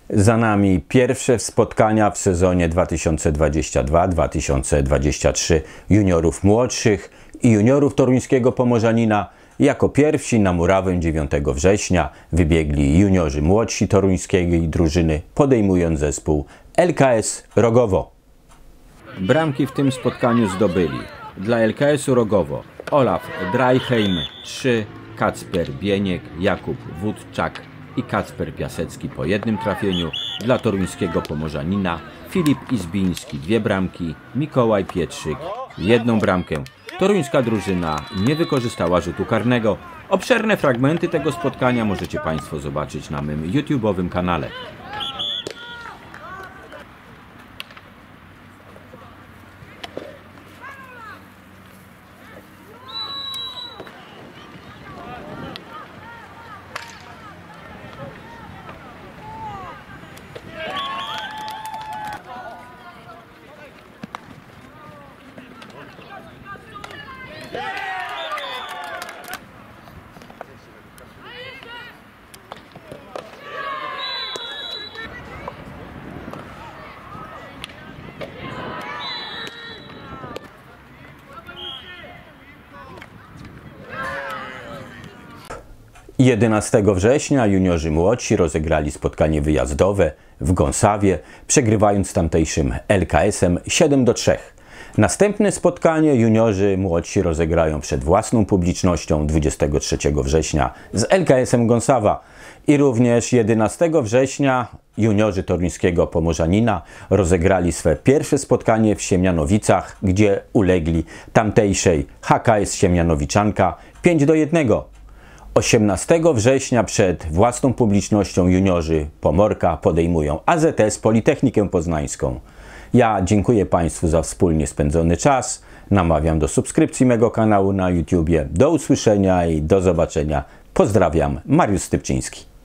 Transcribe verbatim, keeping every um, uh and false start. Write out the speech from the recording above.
Za nami pierwsze spotkania w sezonie dwa tysiące dwudziestym drugim dwa tysiące dwudziestym trzecim juniorów młodszych i juniorów toruńskiego Pomorzanina. Jako pierwsi na murawę dziewiątego września wybiegli juniorzy młodsi toruńskiej drużyny, podejmując zespół L K S Rogowo. Bramki w tym spotkaniu zdobyli dla L K S-u Rogowo Olaf Drajheim trzy, Kacper Bieniek, Jakub Wódczak i Kacper Piasecki po jednym trafieniu. Dla toruńskiego Pomorzanina Filip Izbiński dwie bramki, Mikołaj Pietrzyk jedną bramkę. Toruńska drużyna nie wykorzystała rzutu karnego. Obszerne fragmenty tego spotkania możecie Państwo zobaczyć na mym YouTube'owym kanale. jedenastego września juniorzy młodsi rozegrali spotkanie wyjazdowe w Gąsawie, przegrywając tamtejszym L K S-em siedem do trzech. Następne spotkanie juniorzy młodsi rozegrają przed własną publicznością dwudziestego trzeciego września z L K S-em Gąsawa. I również jedenastego września juniorzy toruńskiego Pomorzanina rozegrali swe pierwsze spotkanie w Siemianowicach, gdzie ulegli tamtejszej H K S Siemianowiczanka pięć do jednego. osiemnastego września przed własną publicznością juniorzy Pomorka podejmują A Z S Politechnikę Poznańską. Ja dziękuję Państwu za wspólnie spędzony czas. Namawiam do subskrypcji mego kanału na YouTubie. Do usłyszenia i do zobaczenia. Pozdrawiam, Mariusz Stypczyński.